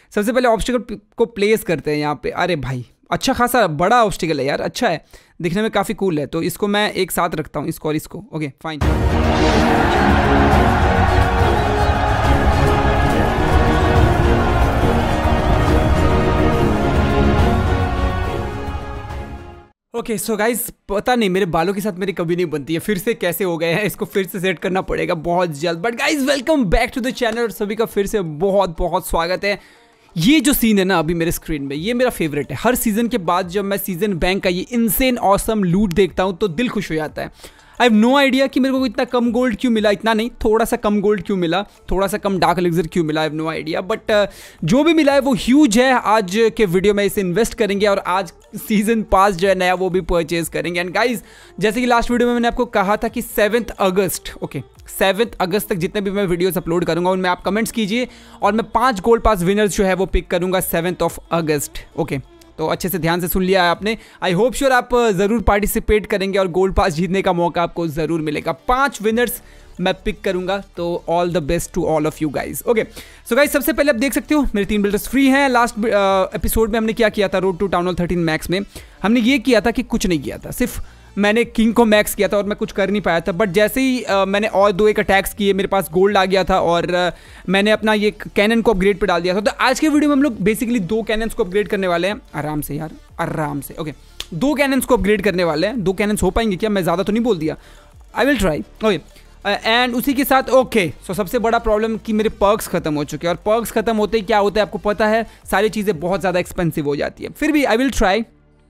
सबसे पहले ऑब्स्टिकल को प्लेस करते हैं यहाँ पे। अरे भाई अच्छा खासा बड़ा ऑब्स्टिकल है यार, अच्छा है, दिखने में काफ़ी कूल है। तो इसको मैं एक साथ रखता हूँ, इसको और इसको। Okay fine. Okay so guys, पता नहीं मेरे बालों के साथ मेरी कभी नहीं बनती है, फिर से कैसे हो गए हैं, इसको फिर से सेट करना पड़ेगा बहुत जल्द। But guys welcome back to the channel और सभी का फिर से बहुत बहुत स्वागत है। ये जो सीन है ना अभी मेरे स्क्रीन में, ये मेरा फेवरेट है। हर सीजन के बाद जब मैं सीजन बैंक का ये इनसेन ऑसम लूट देखता हूँ तो दिल खुश हो जाता है। आई हैव नो आइडिया कि मेरे को इतना कम गोल्ड क्यों मिला, इतना नहीं, थोड़ा सा कम गोल्ड क्यों मिला, थोड़ा सा कम डार्क एलिक्सर क्यों मिला, I have no idea. But जो भी मिला है वो ह्यूज है। आज के वीडियो में इसे इन्वेस्ट करेंगे और आज सीजन पास जो है नया वो भी परचेज करेंगे। एंड गाइज जैसे कि लास्ट वीडियो में मैंने आपको कहा था कि 7 अगस्त, ओके 7 अगस्त तक जितने भी मैं वीडियोस अपलोड करूंगा उनमें आप कमेंट्स कीजिए और मैं 5 गोल्ड पास विनर्स जो है वो पिक करूंगा 7 अगस्त। ओके तो अच्छे से ध्यान से सुन लिया है आपने। आई होप श्योर आप ज़रूर पार्टिसिपेट करेंगे और गोल्ड पास जीतने का मौका आपको ज़रूर मिलेगा। 5 विनर्स मैं पिक करूंगा, तो all the best to all of you guys. Okay so guys सबसे पहले आप देख सकते हो मेरे 3 बिल्डर्स फ्री हैं। लास्ट एपिसोड में हमने क्या किया था, road to town hall 13 max में हमने ये किया था कि कुछ नहीं किया था, सिर्फ मैंने किंग को मैक्स किया था और मैं कुछ कर नहीं पाया था। बट जैसे ही मैंने और 2-1 अटैक्स किए, मेरे पास गोल्ड आ गया था और मैंने अपना ये कैनन को अपग्रेड पे डाल दिया था। तो आज के वीडियो में हम लोग बेसिकली 2 कैनन्स को अपग्रेड करने वाले हैं। आराम से यार, आराम से। ओके 2 कैनन्स को अपग्रेड करने वाले हैं। 2 कैनन्स हो पाएंगे क्या? मैं ज़्यादा तो नहीं बोल दिया, I will try. Okay and उसी के साथ ओके सो सबसे बड़ा प्रॉब्लम कि मेरे पर्क्स खत्म हो चुके हैं और पर्क्स खत्म होते ही क्या होता है आपको पता है, सारी चीज़ें बहुत ज़्यादा एक्सपेंसिव हो जाती है। फिर भी आई विल ट्राई।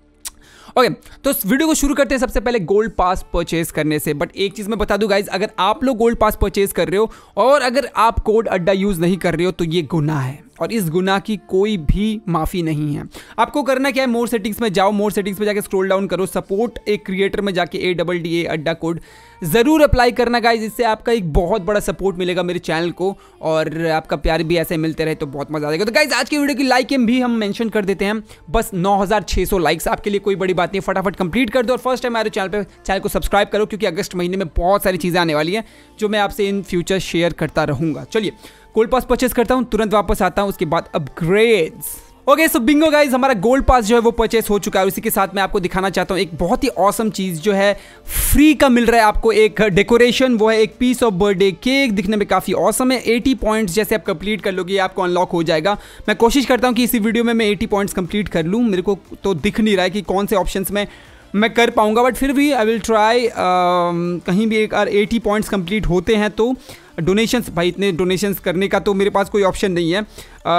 ओके तो इस वीडियो को शुरू करते हैं सबसे पहले गोल्ड पास परचेज करने से। बट एक चीज़ मैं बता दूं गाइज, अगर आप लोग गोल्ड पास परचेज कर रहे हो और अगर आप कोड अड्डा यूज़ नहीं कर रहे हो तो ये गुनाह है और इस गुनाह की कोई भी माफ़ी नहीं है। आपको करना क्या है, मोर सेटिंग्स में जाओ, मोर सेटिंग्स में जाके स्क्रॉल डाउन करो, सपोर्ट एक क्रिएटर में जाके ADDA अड्डा कोड ज़रूर अप्लाई करना गाइज। इससे आपका एक बहुत बड़ा सपोर्ट मिलेगा मेरे चैनल को और आपका प्यार भी ऐसे मिलते रहे तो बहुत मजा आएगा। तो गाइज आज की वीडियो की लाइक भी हम मेंशन कर देते हैं, बस 9600 लाइक्स आपके लिए कोई बड़ी बात नहीं, फटाफट कंप्लीट कर दो और फर्स्ट टाइम हमारे चैनल को सब्सक्राइब करो क्योंकि अगस्त महीने में बहुत सारी चीज़ें आने वाली हैं जो मैं आपसे इन फ्यूचर शेयर करता रहूँगा। चलिए गोल्ड पास परचेस करता हूँ, तुरंत वापस आता हूँ, उसके बाद upgrades. Okay so bingo guys, हमारा गोल्ड पास जो है वो परचेस हो चुका है। उसी के साथ मैं आपको दिखाना चाहता हूँ एक बहुत ही ऑसम चीज़ जो है फ्री का मिल रहा है आपको, एक डेकोरेशन, वो है एक पीस ऑफ बर्थडे केक। दिखने में काफ़ी ऑसम है। 80 पॉइंट्स जैसे आप कंप्लीट कर लोगे आपको अनलॉक हो जाएगा। मैं कोशिश करता हूँ कि इसी वीडियो में मैं 80 पॉइंट्स कंप्लीट कर लूँ। मेरे को तो दिख नहीं रहा है कि कौन से ऑप्शंस में मैं कर पाऊँगा, बट फिर भी आई विल ट्राई। कहीं भी एक 80 पॉइंट्स कंप्लीट होते हैं तो डोनेशंस, भाई इतने डोनेशंस करने का तो मेरे पास कोई ऑप्शन नहीं है,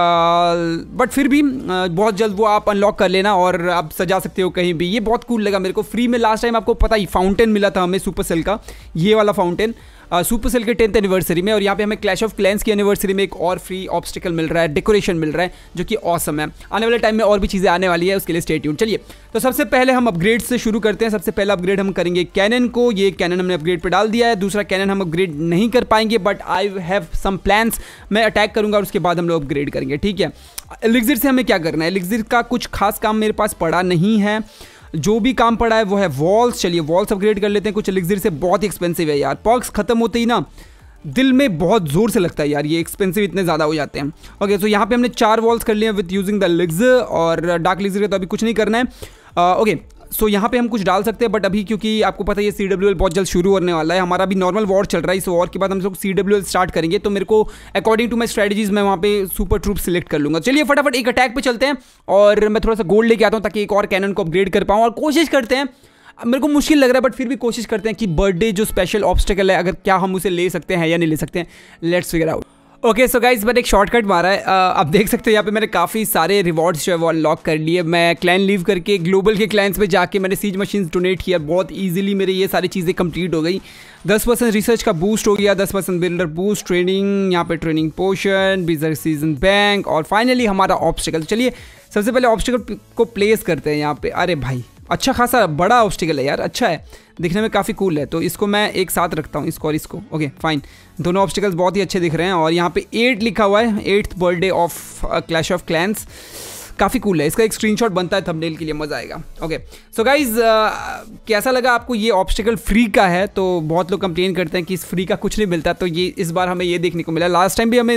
बट फिर भी बहुत जल्द वो आप अनलॉक कर लेना और आप सजा सकते हो कहीं भी। ये बहुत कूल लगा मेरे को। फ्री में लास्ट टाइम आपको पता ही फाउंटेन मिला था हमें सुपरसेल का, ये वाला फाउंटेन सुपरसेल के 10th एनिवर्सरी में, और यहाँ पे हमें क्लैश ऑफ क्लैंस की एनिवर्सरी में एक और फ्री ऑब्स्टिकल मिल रहा है, डेकोरेशन मिल रहा है जो कि ऑसम है। आने वाले टाइम में और भी चीज़ें आने वाली है, उसके लिए स्टे ट्यून। चलिए तो सबसे पहले हम अपग्रेड से शुरू करते हैं। सबसे पहला अपग्रेड हम करेंगे कैनन को। ये कैनन हमने अपग्रेड पे डाल दिया है। दूसरा कैनन हम अपग्रेड नहीं कर पाएंगे but I have some plans. मैं अटैक करूंगा और उसके बाद हम लोग अपग्रेड करेंगे, ठीक है। एलिक्सिर से हमें क्या करना है, एलिक्सिर का कुछ खास काम मेरे पास पड़ा नहीं है। जो भी काम पड़ा है वो है वॉल्स। चलिए वॉल्स अपग्रेड कर लेते हैं। कुछ एलिक्सिर से बहुत ही एक्सपेंसिव है यार, पर्क्स खत्म होते ही ना दिल में बहुत ज़ोर से लगता है यार, ये एक्सपेंसिव इतने ज़्यादा हो जाते हैं। ओके तो यहाँ पे हमने 4 वॉल्स कर लिए विद यूजिंग द एलिक्सिर और डार्क एलिक्सिर का तो अभी कुछ नहीं करना है। ओके सो यहाँ पे हम कुछ डाल सकते हैं बट अभी क्योंकि आपको पता है ये CWL बहुत जल्द शुरू होने वाला है, हमारा अभी नॉर्मल वॉर चल रहा है। इस वॉर के बाद हम लोग CWL स्टार्ट करेंगे तो मेरे को अकॉर्डिंग टू माई स्ट्रेटजीज मैं वहाँ पे सुपर ट्रूप सिलेक्ट कर लूँगा। चलिए फटाफट एक अटैक पे चलते हैं और मैं थोड़ा सा गोल्ड लेके आता हूँ ताकि एक और कैनन को अपग्रेड कर पाऊँ और कोशिश करते हैं। मेरे को मुश्किल लग रहा है बट फिर भी कोशिश करते हैं कि बर्थडे जो स्पेशल ऑब्स्टिकल है अगर क्या हम उसे ले सकते हैं या नहीं ले सकते हैं। Let's figure out. Okay so guys मैंने एक शॉर्टकट मारा है। आप देख सकते हो यहाँ पे मैंने काफ़ी सारे रिवॉर्ड्स जो है वो अनलॉक कर लिए। मैं क्लैन लीव करके ग्लोबल के क्लैंस पे जाके मैंने सीज मशीन्स डोनेट किया, बहुत इजीली मेरे ये सारी चीज़ें कंप्लीट हो गई। 10% रिसर्च का बूस्ट हो गया, 10% बिल्डर बूस्ट, ट्रेनिंग, यहाँ पे training potion, business season bank और फाइनली हमारा ऑब्स्टिकल। चलिए सबसे पहले ऑब्स्टिकल को प्लेस करते हैं यहाँ पे। अरे भाई अच्छा खासा बड़ा ऑब्स्टिकल है यार, अच्छा है, दिखने में काफ़ी कूल है। तो इसको मैं एक साथ रखता हूँ, इसको और इसको। ओके फाइन, दोनों ऑब्स्टिकल्स बहुत ही अच्छे दिख रहे हैं और यहाँ पे 8 लिखा हुआ है, 8th birthday of clash of clans. काफ़ी कूल है, इसका एक स्क्रीनशॉट बनता है थंबनेल के लिए, मज़ा आएगा। ओके सो गाइज कैसा लगा आपको? ये ऑब्स्टिकल फ्री का है तो बहुत लोग कंप्लेन करते हैं कि इस फ्री का कुछ नहीं मिलता, तो ये इस बार हमें ये देखने को मिला। लास्ट टाइम भी हमें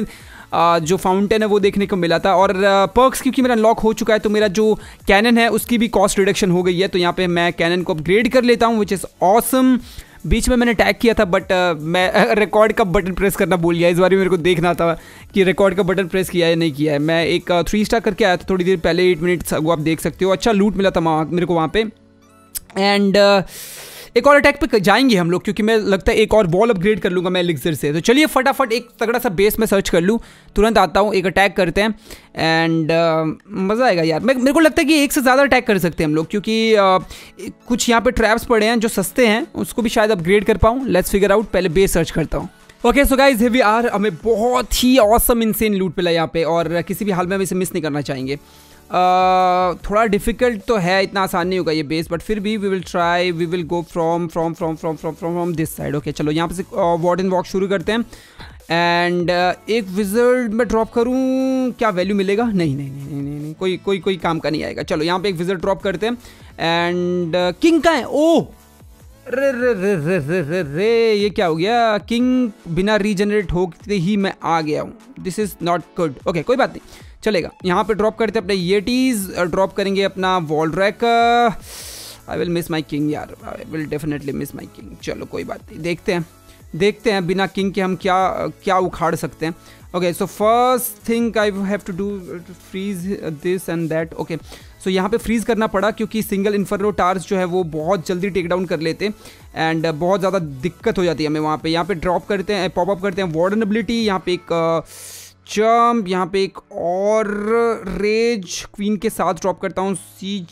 जो फाउंटेन है वो देखने को मिला था। और पर्क्स क्योंकि मेरा अनलॉक हो चुका है तो मेरा जो कैनन है उसकी भी कॉस्ट रिडक्शन हो गई है। तो यहाँ पे मैं कैनन को अपग्रेड कर लेता हूँ, विच इज़ ऑसम। बीच में मैंने टैग किया था बट मैं रिकॉर्ड का बटन प्रेस करना भूल गया। इस बार मेरे को देखना था कि रिकॉर्ड का बटन प्रेस किया है नहीं किया है। मैं एक 3 स्टार करके आया था थोड़ी देर पहले, 8 मिनट्स वो आप देख सकते हो। अच्छा लूट मिला था मेरे को वहाँ पे। एंड एक और अटैक पे जाएंगे हम लोग, क्योंकि मैं लगता है एक और वॉल अपग्रेड कर लूँगा मैं एलिक्सर से। तो चलिए फटाफट एक तगड़ा सा बेस में सर्च कर लूँ, तुरंत आता हूँ, एक अटैक करते हैं। एंड मज़ा आएगा यार। मेरे को लगता है कि एक से ज़्यादा अटैक कर सकते हैं हम लोग, क्योंकि कुछ यहाँ पे ट्रैप्स पड़े हैं जो सस्ते हैं, उसको भी शायद अपग्रेड कर पाऊँ। लेट्स फिगर आउट, पहले बेस सर्च करता हूँ। Okay so guys here we are. हमें बहुत ही ऑसम इंसेन लूट मिला यहाँ पे, और किसी भी हाल में हम इसे मिस नहीं करना चाहेंगे। थोड़ा डिफिकल्ट तो है, इतना आसान नहीं होगा ये बेस, बट फिर भी we will try. We will go from this side. Okay चलो यहाँ पे से वार्डन वॉक शुरू करते हैं। एंड एक विज़र्ड में ड्रॉप करूँ, क्या वैल्यू मिलेगा? नहीं, कोई काम का नहीं आएगा। चलो यहाँ पे एक विज़र्ड ड्रॉप करते हैं। एंड किंग का है। ओह रे ये क्या हो गया? किंग बिना रीजनरेट होते ही मैं आ गया हूँ। This is not good. Okay कोई बात नहीं, चलेगा। यहाँ पे ड्रॉप करते हैं अपने येटीज, ड्रॉप करेंगे अपना वॉलड्रैक। I will miss my king यार, I will definitely miss my king. चलो कोई बात नहीं, देखते हैं बिना किंग के हम क्या उखाड़ सकते हैं। Okay so first thing I have to do freeze this and that. Okay so यहाँ पे फ्रीज करना पड़ा क्योंकि सिंगल इन्फर्नो टार्स जो है वो बहुत जल्दी टेक डाउन कर लेते एंड बहुत ज़्यादा दिक्कत हो जाती है हमें वहाँ पे। यहाँ पे ड्रॉप करते हैं, पॉप अप करते हैं वार्डन एबिलिटी। यहाँ पे एक जंप, यहाँ पे एक और रेज क्वीन के साथ ड्रॉप करता हूँ।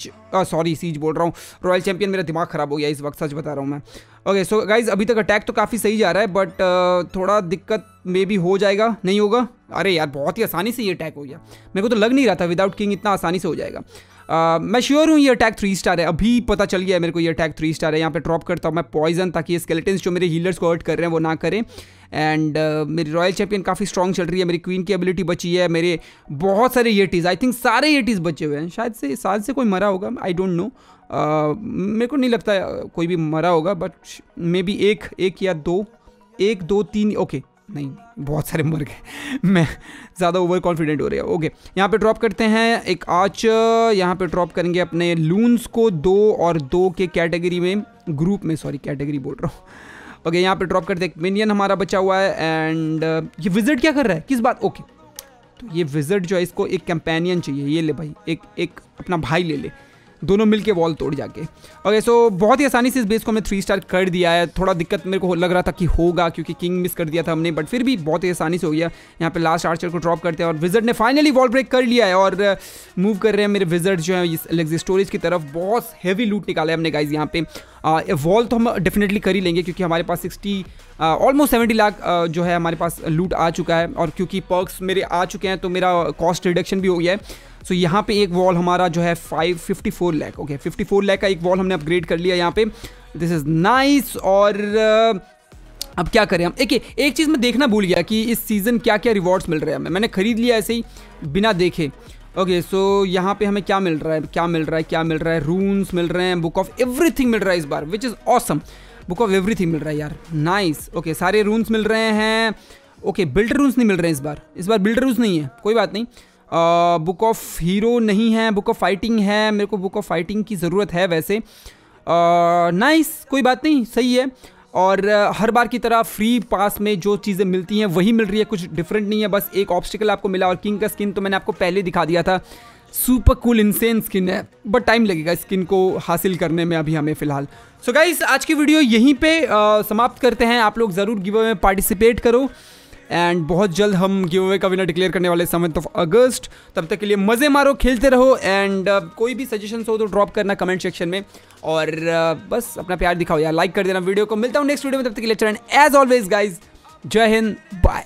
सीज बोल रहा हूँ, रॉयल चैंपियन। मेरा दिमाग ख़राब हो गया इस वक्त, सच बता रहा हूँ मैं। ओके सो गाइज अभी तक अटैक तो काफ़ी सही जा रहा है, बट थोड़ा दिक्कत मे भी हो जाएगा, नहीं होगा? अरे यार बहुत ही आसानी से ये अटैक हो गया। मेरे को तो लग नहीं रहा था विदाउट किंग इतना आसानी से हो जाएगा। मैं श्योर हूँ ये अटैक 3 स्टार है, अभी पता चल गया है मेरे को ये अटैक 3 स्टार है। यहाँ पे ड्रॉप करता हूँ मैं पॉइजन, ताकि ये स्केलेटन्स जो मेरे हीलर्स को हर्ट कर रहे हैं वो ना करें। एंड मेरी रॉयल चैंपियन काफ़ी स्ट्रॉन्ग चल रही है, मेरी क्वीन की एबिलिटी बची है, मेरे बहुत सारे येटीज़, आई थिंक सारे येटीज़ बचे हुए हैं। शायद से कोई मरा होगा, आई डोंट नो। मेरे को नहीं लगता कोई भी मरा होगा, बट मे बी एक या दो, 1 2 3। ओके नहीं, बहुत सारे मर गए। मैं ज़्यादा ओवर कॉन्फिडेंट हो रहा हूँ। ओके यहाँ पे ड्रॉप करते हैं एक आर्च। यहाँ पे ड्रॉप करेंगे अपने लून्स को 2 और 2 के कैटेगरी में, ग्रुप में, सॉरी कैटेगरी बोल रहा हूँ। ओके यहाँ पे ड्रॉप करते हैं, एक मिनियन हमारा बचा हुआ है। एंड ये विज़र्ड क्या कर रहा है, किस बात? ओके तो ये विज़र्ड जो है इसको एक कंपेनियन चाहिए। ये ले भाई, एक अपना भाई ले ले, दोनों मिलके वॉल तोड़ जाके। ओके सो बहुत ही आसानी से इस बेस को हमने 3 स्टार कर दिया है। थोड़ा दिक्कत मेरे को लग रहा था कि होगा, क्योंकि किंग मिस कर दिया था हमने, बट फिर भी बहुत ही आसानी से हो गया। यहाँ पे लास्ट आर्चर को ड्रॉप करते हैं और विज़र्ड ने फाइनली वॉल ब्रेक कर लिया है और मूव कर रहे हैं मेरे विज़र्ड जो है इस एलेक्सी स्टोरेज की तरफ। बहुत हैवी लूट निकाला है हमने गाइज यहाँ पे। वॉल तो हम डेफिनेटली कर ही लेंगे, क्योंकि हमारे पास 60 ऑलमोस्ट 70 लाख जो है हमारे पास लूट आ चुका है। और क्योंकि पर्क्स मेरे आ चुके हैं तो मेरा कॉस्ट रिडक्शन भी हो गया है। सो यहाँ पे एक वॉल हमारा जो है 54 लाख। ओके 54 लाख का एक वॉल हमने अपग्रेड कर लिया यहाँ पे। This is nice. और अब क्या करें हम? एक चीज़ मैं देखना भूल गया कि इस सीज़न क्या क्या रिवॉर्ड्स मिल रहे हैं। मैंने खरीद लिया ऐसे ही बिना देखे। ओके सो यहाँ पे हमें क्या मिल रहा है? रून्स मिल रहे हैं, बुक ऑफ एवरीथिंग मिल रहा है इस बार, which is awesome. Book of everything मिल रहा है यार, नाइस। ओके सारे रून्स मिल रहे हैं। ओके बिल्डर रून्स नहीं मिल रहे हैं इस बार बिल्डर रून्स नहीं है, कोई बात नहीं। बुक ऑफ हीरो नहीं है, बुक ऑफ फाइटिंग है। मेरे को बुक ऑफ फाइटिंग की ज़रूरत है वैसे। नाइस, कोई बात नहीं, सही है। और हर बार की तरह फ्री पास में जो चीज़ें मिलती हैं वही मिल रही है, कुछ डिफरेंट नहीं है। बस एक ऑब्स्टिकल आपको मिला, और किंग का स्किन तो मैंने आपको पहले दिखा दिया था। सुपर कूल इंसेन स्किन है, बट टाइम लगेगा स्किन को हासिल करने में अभी हमें फ़िलहाल। सो गाइस आज की वीडियो यहीं पे समाप्त करते हैं। आप लोग ज़रूर गिव अवे में पार्टिसिपेट करो, एंड बहुत जल्द हम गिव अवे का विनर डिक्लेयर करने वाले 7 अगस्त। तब तक के लिए मज़े मारो, खेलते रहो। एंड कोई भी सजेशन हो तो ड्रॉप करना कमेंट सेक्शन में, और बस अपना प्यार दिखाओ यार, लाइक कर देना वीडियो को। मिलता हूँ नेक्स्ट वीडियो में, तब तक के लिए चरण एज ऑलवेज गाइज, जय हिंद, बाय।